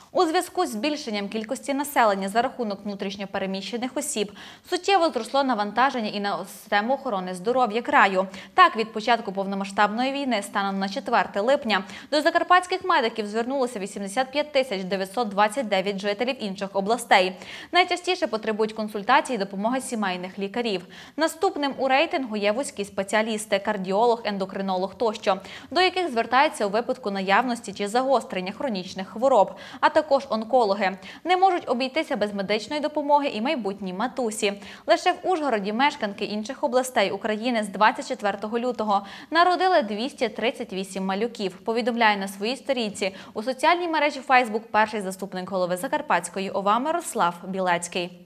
У зв'язку з збільшенням кількості населення за рахунок внутрішньопереміщених осіб суттєво зросло навантаження і на систему охорони здоров'я краю. Так, від початку повномасштабної війни станом на 4 липня до закарпатських медиків звернулося 85 929 жителів інших областей. Найчастіше потребують консультацій і допомоги сімейних лікарів. Наступним у рейтингу є вузькі спеціалісти – кардіолог, ендокринолог тощо, до яких звертаються у випадку наявності чи загострення хронічних хвороб, а також онкологи. Не можуть обійтися без медичної допомоги і майбутні матусі. Лише в Ужгороді мешканки інших областей України з 24 лютого народили 238 малюків, повідомляє на своїй сторінці у соціальній мережі Facebook перший заступник голови Закарпатської ОВА Мирослав Білецький.